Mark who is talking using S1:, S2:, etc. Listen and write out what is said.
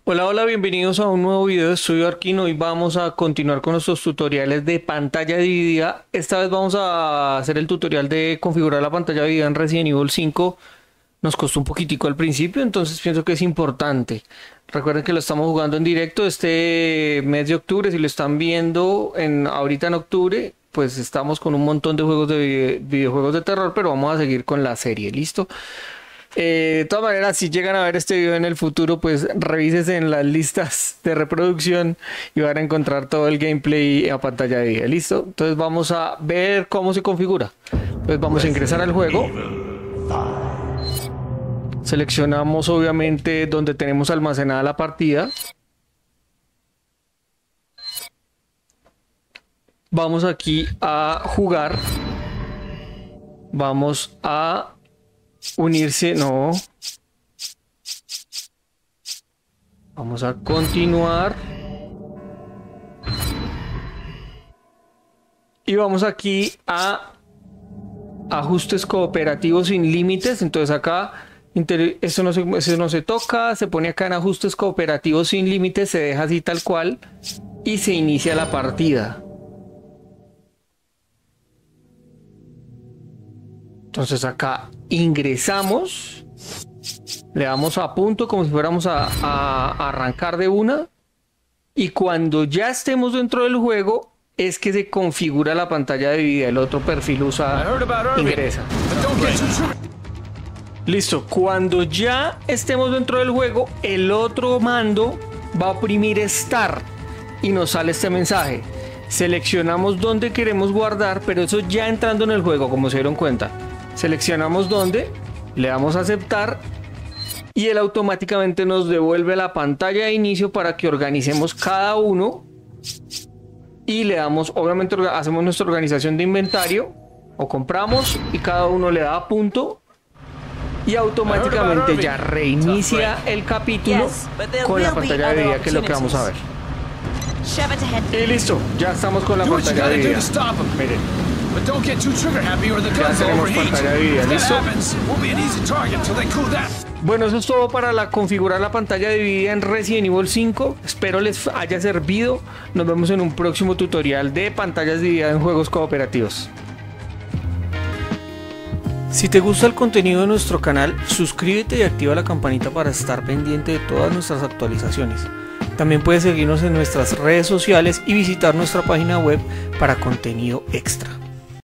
S1: Hola, hola, bienvenidos a un nuevo video de Estudio Arquino. Hoy vamos a continuar con nuestros tutoriales de pantalla dividida. Esta vez vamos a hacer el tutorial de configurar la pantalla dividida en Resident Evil 5. Nos costó un poquitico al principio, entonces pienso que es importante. Recuerden que lo estamos jugando en directo este mes de octubre. Si lo están viendo ahorita en octubre, pues estamos con un montón de juegos de videojuegos de terror, pero vamos a seguir con la serie, ¿listo? De todas maneras, si llegan a ver este video en el futuro, pues revísense en las listas de reproducción y van a encontrar todo el gameplay a pantalla de vida. ¿Listo? Entonces vamos a ver cómo se configura. Entonces vamos a ingresar al juego. Seleccionamos obviamente donde tenemos almacenada la partida. Vamos aquí a jugar. Vamos a unirse, no. Vamos a continuar. Y vamos aquí a ajustes cooperativos sin límites. Entonces acá eso no se toca, se pone acá en ajustes cooperativos sin límites, se deja así tal cual y se inicia la partida. Entonces acá ingresamos, le damos a punto como si fuéramos a arrancar de una, y cuando ya estemos dentro del juego es que se configura la pantalla dividida. El otro perfil ingresa. Listo, cuando ya estemos dentro del juego, el otro mando va a oprimir Start y nos sale este mensaje. Seleccionamos dónde queremos guardar, pero eso ya entrando en el juego, como se dieron cuenta. Seleccionamos dónde, le damos a aceptar y él automáticamente nos devuelve la pantalla de inicio para que organicemos cada uno y le damos, obviamente hacemos nuestra organización de inventario o compramos y cada uno le da punto. Y automáticamente ya reinicia el capítulo con la pantalla de vida, que es lo que vamos a ver. Y listo, ya estamos con la pantalla de vida. Miren, ya tenemos pantalla de vida, ¿listo? Bueno, eso es todo para configurar la pantalla dividida en Resident Evil 5. Espero les haya servido. Nos vemos en un próximo tutorial de pantallas divididas en juegos cooperativos. Si te gusta el contenido de nuestro canal, suscríbete y activa la campanita para estar pendiente de todas nuestras actualizaciones. También puedes seguirnos en nuestras redes sociales y visitar nuestra página web para contenido extra.